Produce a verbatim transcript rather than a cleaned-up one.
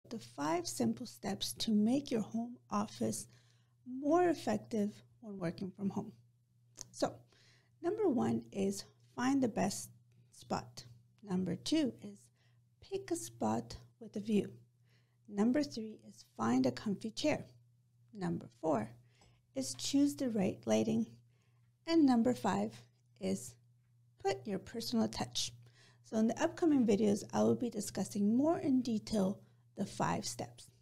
The five simple steps to make your home office more effective when working from home. So, number one is find the best spot. Number two is pick a spot with a view. Number three is find a comfy chair. Number four is choose the right lighting. And number five is put your personal touch. So in the upcoming videos, I will be discussing more in detail the five steps.